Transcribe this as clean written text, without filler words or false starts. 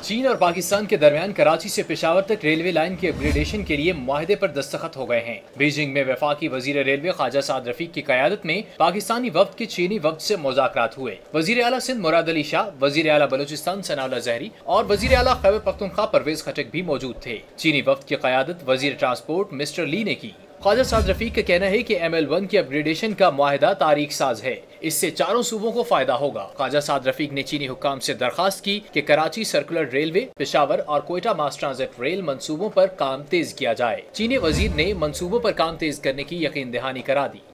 चीन और पाकिस्तान के दरमियान कराची से पेशावर तक रेलवे लाइन के अपग्रेडेशन के लिए मुआहदे पर दस्तखत हो गए हैं। बीजिंग में वफाकी वजीर रेलवे ख्वाजा साद रफीक की क़यादत में पाकिस्तानी वफ्द के चीनी वफ्द से मुज़ाकरात हुए। वजीर आला सिंध मुराद अली शाह, वजीर आला बलूचिस्तान सनाउल्लाह ज़हरी और वजीर आला खैबर पख्तूनख्वा परवेज खटक भी मौजूद थे। चीनी वफ्द की क़यादत वजीर ट्रांसपोर्ट मिस्टर ली ने की। ख्वाजा साद रफीक का कहना है कि ML1 के अपग्रेडेशन का मुआहदा तारीख साज है। इससे चारों सूबों को फायदा होगा। ख्वाजा साद रफीक ने चीनी हुक्काम से दरखास्त की कि कराची सर्कुलर रेलवे, पेशावर और कोयटा मास ट्रांजिट रेल मंसूबों पर काम तेज किया जाए। चीनी वजीर ने मंसूबों पर काम तेज करने की यकीन दहानी करा दी।